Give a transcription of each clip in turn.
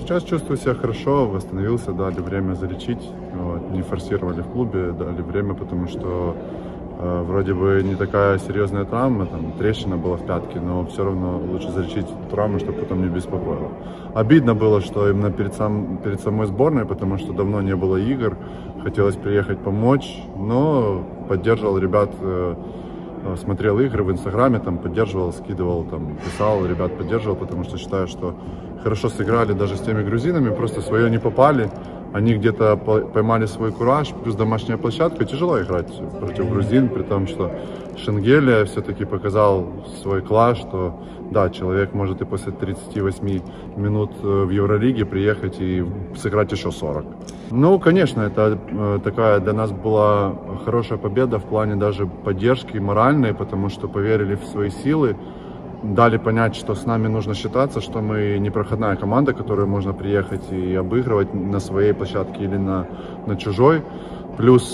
Сейчас чувствую себя хорошо, восстановился, дали время залечить, вот, не форсировали в клубе, дали время, потому что вроде бы не такая серьезная травма, там трещина была в пятке, но все равно лучше залечить травму, чтобы потом не беспокоило. Обидно было, что именно перед самой сборной, потому что давно не было игр, хотелось приехать помочь, но поддерживал ребят, смотрел игры в Инстаграме, там поддерживал, скидывал, там писал, ребят поддерживал, потому что считаю, что хорошо сыграли даже с теми грузинами, просто свое не попали. Они где-то поймали свой кураж, плюс домашняя площадка. Тяжело играть против грузин, при том, что Шенгелия все-таки показал свой класс, что да, человек может и после 38 минут в Евролиге приехать и сыграть еще 40. Ну, конечно, это такая для нас была хорошая победа в плане даже поддержки моральной, потому что поверили в свои силы. Дали понять, что с нами нужно считаться, что мы не проходная команда, которую можно приехать и обыгрывать на своей площадке или на чужой. Плюс,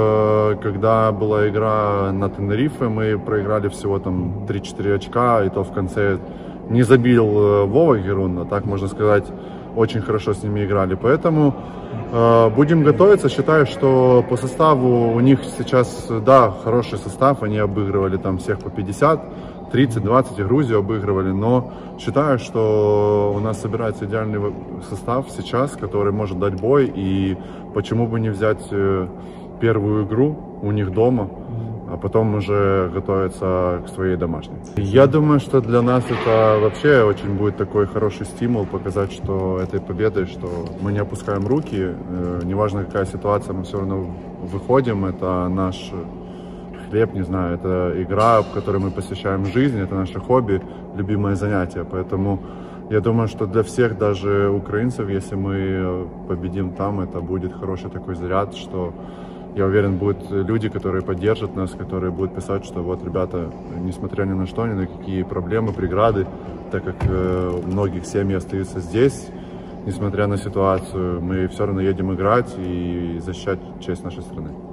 когда была игра на Тенерифе, мы проиграли всего там 3-4 очка, и то в конце не забил Вова Герун, а так можно сказать, очень хорошо с ними играли. Поэтому будем готовиться. Считаю, что по составу у них сейчас, да, хороший состав, они обыгрывали там всех по 50. 30-20 Грузию обыгрывали, но считаю, что у нас собирается идеальный состав сейчас, который может дать бой, и почему бы не взять первую игру у них дома, а потом уже готовиться к своей домашней. Я думаю, что для нас это вообще очень будет такой хороший стимул показать, что этой победой, что мы не опускаем руки, неважно какая ситуация, мы все равно выходим, это наш хлеб, не знаю, это игра, которую мы посвящаем жизнь, это наше хобби, любимое занятие. Поэтому я думаю, что для всех, даже украинцев, если мы победим там, это будет хороший такой заряд, что я уверен, будут люди, которые поддержат нас, которые будут писать, что вот, ребята, несмотря ни на что, ни на какие проблемы, преграды, так как многих семьи остаются здесь, несмотря на ситуацию, мы все равно едем играть и защищать честь нашей страны.